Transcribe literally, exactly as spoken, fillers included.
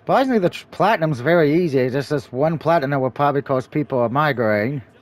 Surprisingly, the tr- platinum's very easy. Just this one platinum will probably cause people a migraine.